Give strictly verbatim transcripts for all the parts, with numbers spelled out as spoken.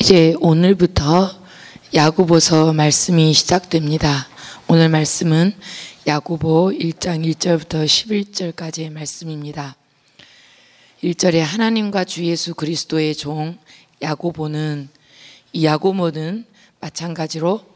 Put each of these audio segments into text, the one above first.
이제 오늘부터 야고보서 말씀이 시작됩니다. 오늘 말씀은 야고보 일 장 일 절부터 십일 절까지의 말씀입니다. 일 절에 하나님과 주 예수 그리스도의 종 야고보는, 이 야고보는 마찬가지로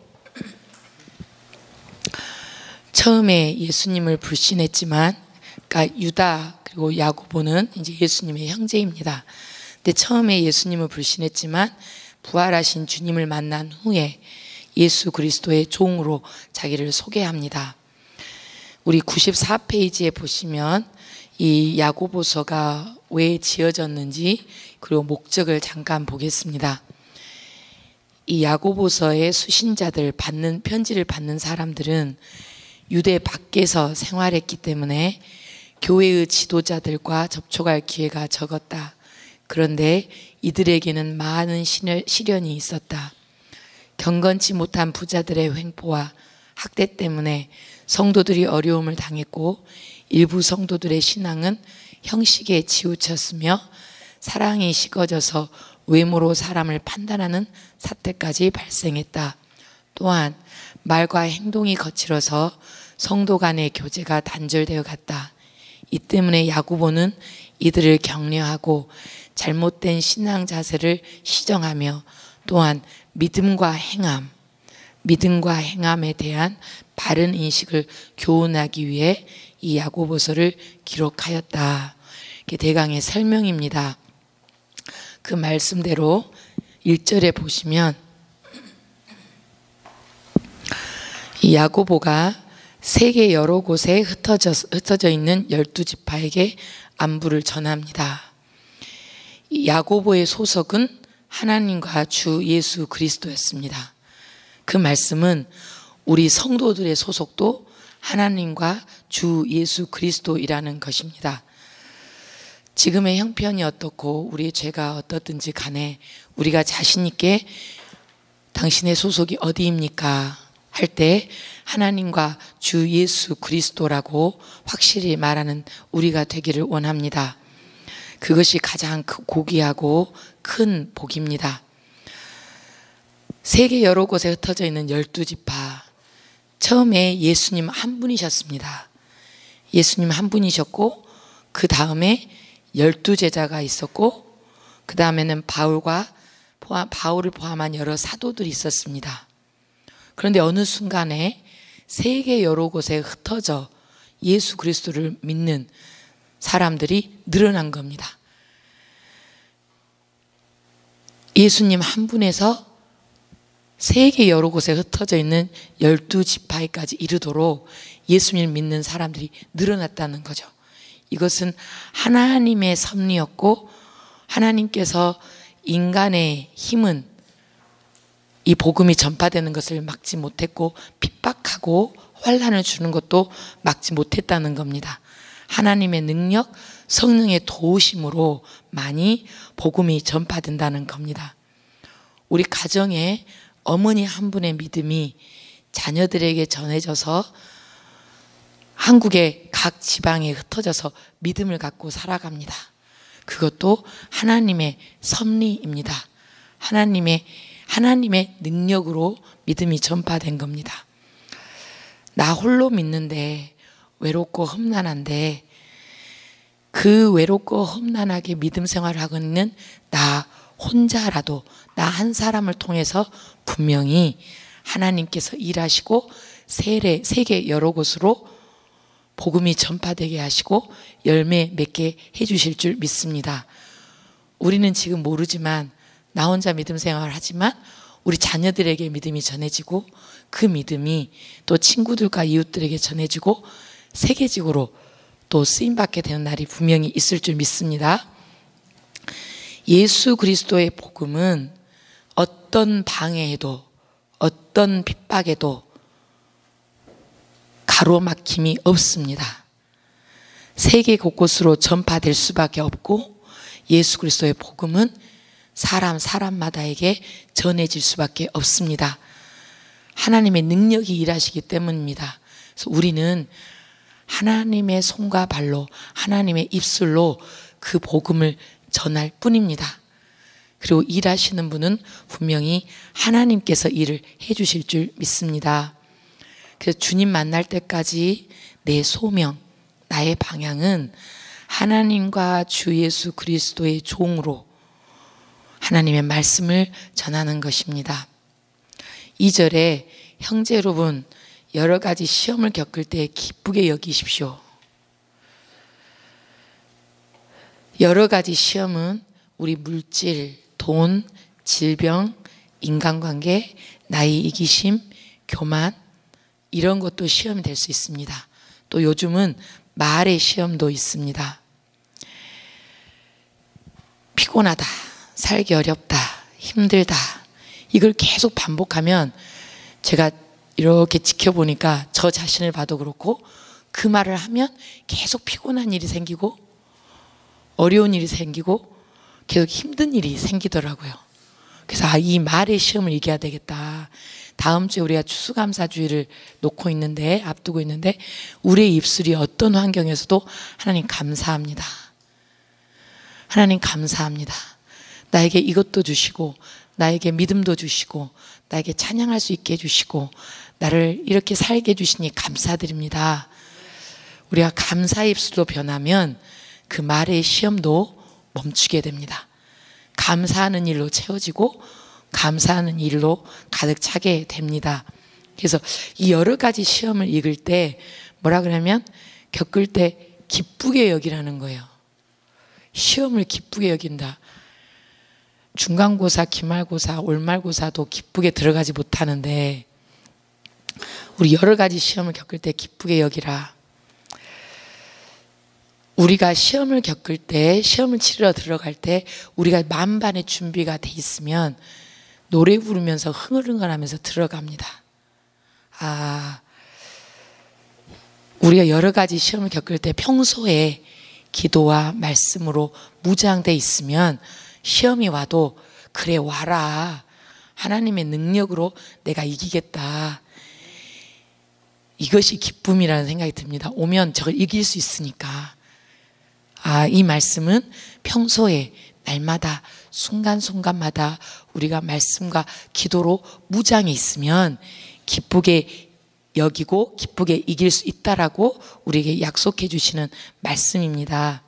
처음에 예수님을 불신했지만, 그러니까 유다 그리고 야고보는 이제 예수님의 형제입니다. 근데 처음에 예수님을 불신했지만 부활하신 주님을 만난 후에 예수 그리스도의 종으로 자기를 소개합니다. 우리 구십사 페이지에 보시면 이 야고보서가 왜 지어졌는지 그리고 목적을 잠깐 보겠습니다. 이 야고보서의 수신자들, 받는 편지를 받는 사람들은 유대 밖에서 생활했기 때문에 교회의 지도자들과 접촉할 기회가 적었다. 그런데 이들에게는 많은 시련이 있었다. 경건치 못한 부자들의 횡포와 학대 때문에 성도들이 어려움을 당했고, 일부 성도들의 신앙은 형식에 치우쳤으며 사랑이 식어져서 외모로 사람을 판단하는 사태까지 발생했다. 또한 말과 행동이 거칠어서 성도 간의 교제가 단절되어 갔다. 이 때문에 야고보는 이들을 격려하고 잘못된 신앙 자세를 시정하며, 또한 믿음과 행함, 믿음과 행함에 대한 바른 인식을 교훈하기 위해 이 야고보서를 기록하였다. 이게 대강의 설명입니다. 그 말씀대로 일 절에 보시면 이 야고보가 세계 여러 곳에 흩어져, 흩어져 있는 열두 지파에게 안부를 전합니다. 이 야고보의 소속은 하나님과 주 예수 그리스도였습니다. 그 말씀은 우리 성도들의 소속도 하나님과 주 예수 그리스도이라는 것입니다. 지금의 형편이 어떻고 우리의 죄가 어떻든지 간에 우리가 자신 있게 당신의 소속이 어디입니까? 할 때 하나님과 주 예수 그리스도라고 확실히 말하는 우리가 되기를 원합니다. 그것이 가장 고귀하고 큰 복입니다. 세계 여러 곳에 흩어져 있는 열두 지파, 처음에 예수님 한 분이셨습니다. 예수님 한 분이셨고, 그 다음에 열두 제자가 있었고, 그 다음에는 바울과 포함, 바울을 포함한 여러 사도들이 있었습니다. 그런데 어느 순간에 세계 여러 곳에 흩어져 예수 그리스도를 믿는 사람들이 늘어난 겁니다. 예수님 한 분에서 세계 여러 곳에 흩어져 있는 열두 지파에까지 이르도록 예수님을 믿는 사람들이 늘어났다는 거죠. 이것은 하나님의 섭리였고, 하나님께서 인간의 힘은 이 복음이 전파되는 것을 막지 못했고, 핍박하고 환난을 주는 것도 막지 못했다는 겁니다. 하나님의 능력, 성령의 도우심으로 많이 복음이 전파된다는 겁니다. 우리 가정에 어머니 한 분의 믿음이 자녀들에게 전해져서 한국의 각 지방에 흩어져서 믿음을 갖고 살아갑니다. 그것도 하나님의 섭리입니다. 하나님의 하나님의 능력으로 믿음이 전파된 겁니다. 나 홀로 믿는데 외롭고 험난한데, 그 외롭고 험난하게 믿음 생활을 하고 있는 나 혼자라도, 나 한 사람을 통해서 분명히 하나님께서 일하시고 세례, 세계 여러 곳으로 복음이 전파되게 하시고 열매 맺게 해주실 줄 믿습니다. 우리는 지금 모르지만, 나 혼자 믿음 생활을 하지만 우리 자녀들에게 믿음이 전해지고, 그 믿음이 또 친구들과 이웃들에게 전해지고 세계적으로 또 쓰임받게 되는 날이 분명히 있을 줄 믿습니다. 예수 그리스도의 복음은 어떤 방해에도, 어떤 핍박에도 가로막힘이 없습니다. 세계 곳곳으로 전파될 수밖에 없고, 예수 그리스도의 복음은 사람 사람마다에게 전해질 수밖에 없습니다. 하나님의 능력이 일하시기 때문입니다. 그래서 우리는 하나님의 손과 발로, 하나님의 입술로 그 복음을 전할 뿐입니다. 그리고 일하시는 분은 분명히 하나님께서 일을 해주실 줄 믿습니다. 그래서 주님 만날 때까지 내 소명, 나의 방향은 하나님과 주 예수 그리스도의 종으로 하나님의 말씀을 전하는 것입니다. 이 절에 형제 여러분, 여러 가지 시험을 겪을 때 기쁘게 여기십시오. 여러 가지 시험은 우리 물질, 돈, 질병, 인간관계, 나이 이기심, 교만 이런 것도 시험이 될 수 있습니다. 또 요즘은 말의 시험도 있습니다. 피곤하다, 살기 어렵다, 힘들다 이걸 계속 반복하면 제가 이렇게 지켜보니까 저 자신을 봐도 그렇고 그 말을 하면 계속 피곤한 일이 생기고 어려운 일이 생기고 계속 힘든 일이 생기더라고요. 그래서 아, 이 말의 시험을 이겨야 되겠다. 다음 주에 우리가 추수감사주의를 놓고 있는데 앞두고 있는데 우리의 입술이 어떤 환경에서도 하나님 감사합니다. 하나님 감사합니다. 나에게 이것도 주시고 나에게 믿음도 주시고 나에게 찬양할 수 있게 해주시고 나를 이렇게 살게 해주시니 감사드립니다. 우리가 감사의 입술로 변하면 그 말의 시험도 멈추게 됩니다. 감사하는 일로 채워지고 감사하는 일로 가득 차게 됩니다. 그래서 이 여러 가지 시험을 이길 때 뭐라 그러면 겪을 때 기쁘게 여기라는 거예요. 시험을 기쁘게 여긴다. 중간고사, 기말고사, 올말고사도 기쁘게 들어가지 못하는데 우리 여러 가지 시험을 겪을 때 기쁘게 여기라. 우리가 시험을 겪을 때, 시험을 치르러 들어갈 때 우리가 만반의 준비가 돼 있으면 노래 부르면서 흥얼흥얼하면서 들어갑니다. 아, 우리가 여러 가지 시험을 겪을 때 평소에 기도와 말씀으로 무장돼 있으면 시험이 와도 그래 와라. 하나님의 능력으로 내가 이기겠다. 이것이 기쁨이라는 생각이 듭니다. 오면 저걸 이길 수 있으니까. 아, 이 말씀은 평소에 날마다 순간순간마다 우리가 말씀과 기도로 무장해 있으면 기쁘게 여기고 기쁘게 이길 수 있다라고 우리에게 약속해 주시는 말씀입니다.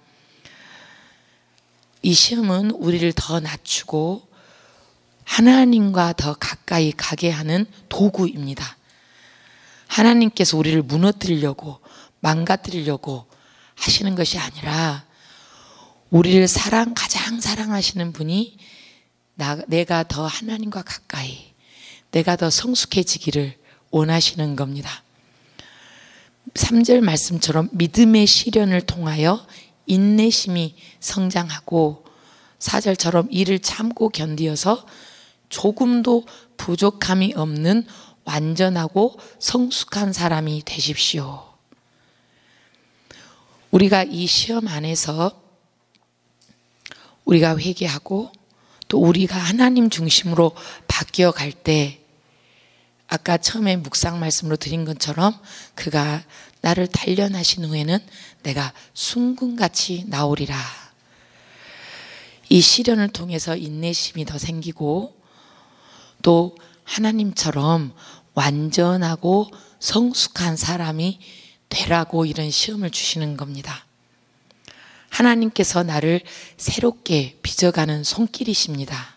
이 시험은 우리를 더 낮추고 하나님과 더 가까이 가게 하는 도구입니다. 하나님께서 우리를 무너뜨리려고 망가뜨리려고 하시는 것이 아니라 우리를 사랑 가장 사랑하시는 분이 나, 내가 더 하나님과 가까이 내가 더 성숙해지기를 원하시는 겁니다. 삼 절 말씀처럼 믿음의 시련을 통하여 인내심이 성장하고 사 절처럼 이를 참고 견디어서 조금도 부족함이 없는 완전하고 성숙한 사람이 되십시오. 우리가 이 시험 안에서 우리가 회개하고 또 우리가 하나님 중심으로 바뀌어 갈 때 아까 처음에 묵상 말씀으로 드린 것처럼 그가 나를 단련하신 후에는 내가 순금같이 나오리라. 이 시련을 통해서 인내심이 더 생기고 또 하나님처럼 완전하고 성숙한 사람이 되라고 이런 시험을 주시는 겁니다. 하나님께서 나를 새롭게 빚어가는 손길이십니다.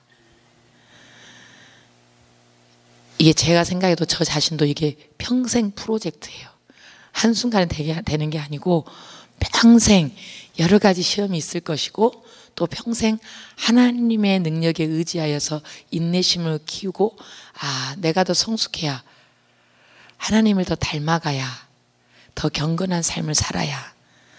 이게 제가 생각해도 저 자신도 이게 평생 프로젝트예요. 한순간에 되게, 되는 게 아니고 평생 여러 가지 시험이 있을 것이고 또 평생 하나님의 능력에 의지하여서 인내심을 키우고 아, 내가 더 성숙해야 하나님을 더 닮아가야 더 경건한 삶을 살아야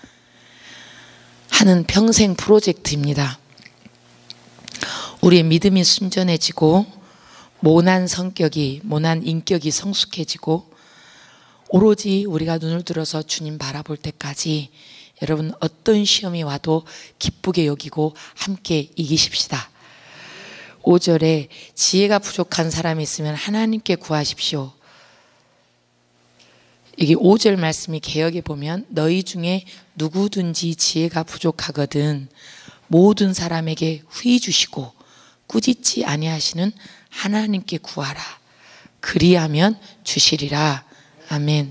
하는 평생 프로젝트입니다. 우리의 믿음이 순전해지고 모난 성격이, 모난 인격이 성숙해지고 오로지 우리가 눈을 들어서 주님 바라볼 때까지 여러분 어떤 시험이 와도 기쁘게 여기고 함께 이기십시다. 오 절에 지혜가 부족한 사람이 있으면 하나님께 구하십시오. 여기 오 절 말씀이 개역에 보면 너희 중에 누구든지 지혜가 부족하거든 모든 사람에게 후히 주시고 꾸짖지 아니하시는 하나님께 구하라. 그리하면 주시리라. 아멘.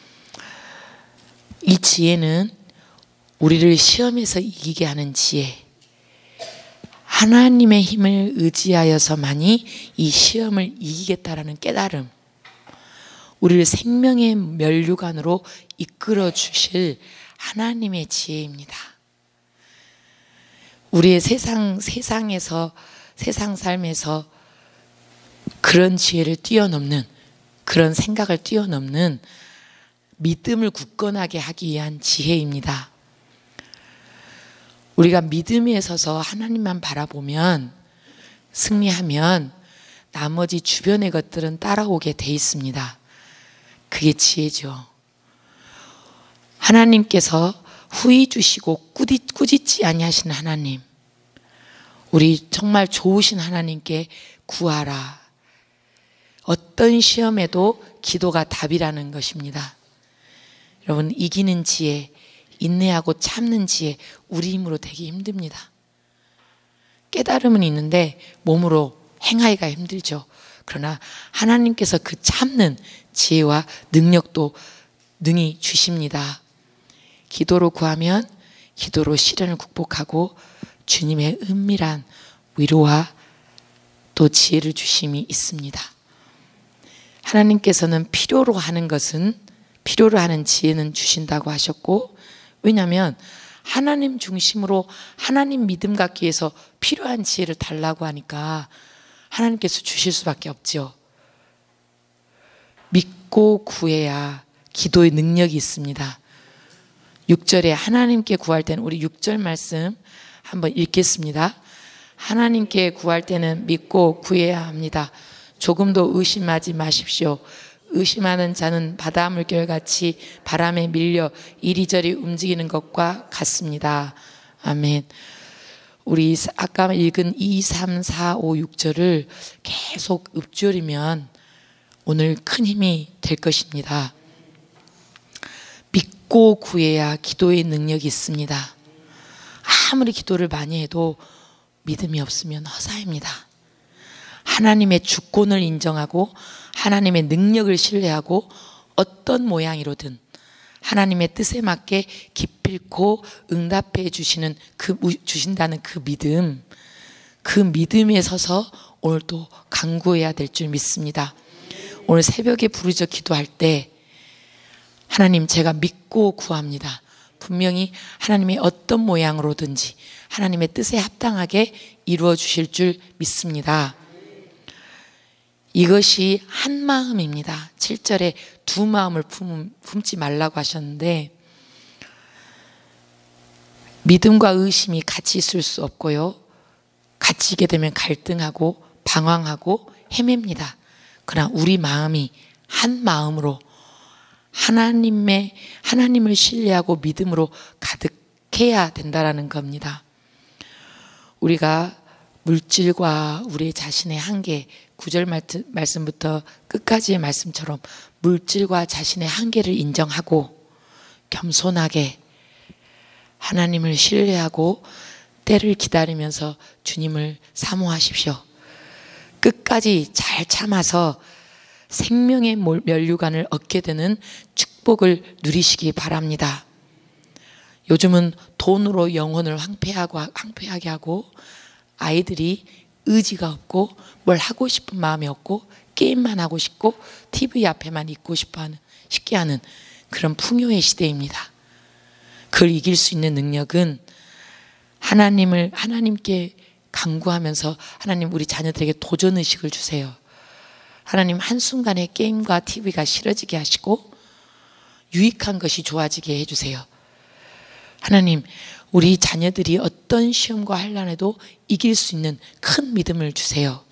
이 지혜는 우리를 시험에서 이기게 하는 지혜, 하나님의 힘을 의지하여서만이 이 시험을 이기겠다라는 깨달음, 우리를 생명의 면류관으로 이끌어 주실 하나님의 지혜입니다. 우리의 세상, 세상에서, 세상 삶에서 그런 지혜를 뛰어넘는, 그런 생각을 뛰어넘는 믿음을 굳건하게 하기 위한 지혜입니다. 우리가 믿음에 서서 하나님만 바라보면, 승리하면 나머지 주변의 것들은 따라오게 돼 있습니다. 그게 지혜죠. 하나님께서 후히 주시고 꾸짖, 꾸짖지 아니하시는 하나님, 우리 정말 좋으신 하나님께 구하라. 어떤 시험에도 기도가 답이라는 것입니다. 여러분, 이기는 지혜, 인내하고 참는 지혜, 우리 힘으로 되기 힘듭니다. 깨달음은 있는데 몸으로 행하기가 힘들죠. 그러나 하나님께서 그 참는 지혜와 능력도 능히 주십니다. 기도로 구하면 기도로 시련을 극복하고 주님의 은밀한 위로와 또 지혜를 주심이 있습니다. 하나님께서는 필요로 하는 것은, 필요로 하는 지혜는 주신다고 하셨고, 왜냐하면 하나님 중심으로 하나님 믿음 갖기 위해서 필요한 지혜를 달라고 하니까 하나님께서 주실 수밖에 없죠. 믿고 구해야 기도의 능력이 있습니다. 육 절에 하나님께 구할 때는, 우리 육 절 말씀 한번 읽겠습니다. 하나님께 구할 때는 믿고 구해야 합니다. 조금도 의심하지 마십시오. 의심하는 자는 바다 물결같이 바람에 밀려 이리저리 움직이는 것과 같습니다. 아멘. 우리 아까 읽은 이, 삼, 사, 오, 육 절을 계속 읊조리면 오늘 큰 힘이 될 것입니다. 믿고 구해야 기도의 능력이 있습니다. 아무리 기도를 많이 해도 믿음이 없으면 허사입니다. 하나님의 주권을 인정하고 하나님의 능력을 신뢰하고 어떤 모양이로든 하나님의 뜻에 맞게 기필코 응답해 주시는 그, 주신다는 그 믿음, 그 믿음에 서서 오늘 또 간구해야 될 줄 믿습니다. 오늘 새벽에 부르짖어 기도할 때 하나님, 제가 믿고 구합니다. 분명히 하나님의 어떤 모양으로든지 하나님의 뜻에 합당하게 이루어 주실 줄 믿습니다. 이것이 한 마음입니다. 칠 절에 두 마음을 품, 품지 말라고 하셨는데, 믿음과 의심이 같이 있을 수 없고요, 같이 있게 되면 갈등하고 방황하고 헤맵니다. 그러나 우리 마음이 한 마음으로 하나님의, 하나님을 신뢰하고 믿음으로 가득해야 된다라는 겁니다. 우리가 물질과 우리 자신의 한계, 구 절 말씀부터 끝까지의 말씀처럼 물질과 자신의 한계를 인정하고 겸손하게 하나님을 신뢰하고 때를 기다리면서 주님을 사모하십시오. 끝까지 잘 참아서 생명의 면류관을 얻게 되는 축복을 누리시기 바랍니다. 요즘은 돈으로 영혼을 황폐하고, 황폐하게 하고, 아이들이 의지가 없고 뭘 하고 싶은 마음이 없고 게임만 하고 싶고 티비 앞에만 있고 싶어 하는, 쉽게 하는 그런 풍요의 시대입니다. 그걸 이길 수 있는 능력은 하나님을, 하나님께 간구하면서 하나님, 우리 자녀들에게 도전의식을 주세요. 하나님, 한순간에 게임과 티비가 싫어지게 하시고 유익한 것이 좋아지게 해주세요. 하나님, 우리 자녀들이 어떤 시험과 환난에도 이길 수 있는 큰 믿음을 주세요.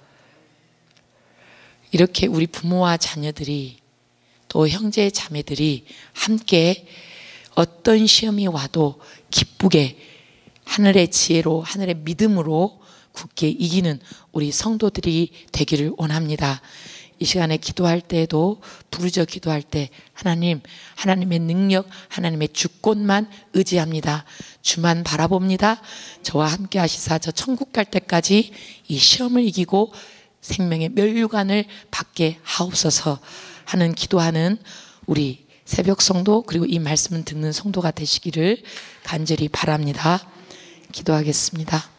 이렇게 우리 부모와 자녀들이 또 형제 자매들이 함께 어떤 시험이 와도 기쁘게 하늘의 지혜로, 하늘의 믿음으로 굳게 이기는 우리 성도들이 되기를 원합니다. 이 시간에 기도할 때에도 부르짖어 기도할 때 하나님, 하나님의 능력, 하나님의 주권만 의지합니다. 주만 바라봅니다. 저와 함께 하시사 저 천국 갈 때까지 이 시험을 이기고 생명의 면류관을 받게 하옵소서 하는 기도하는 우리 새벽 성도 그리고 이 말씀을 듣는 성도가 되시기를 간절히 바랍니다. 기도하겠습니다.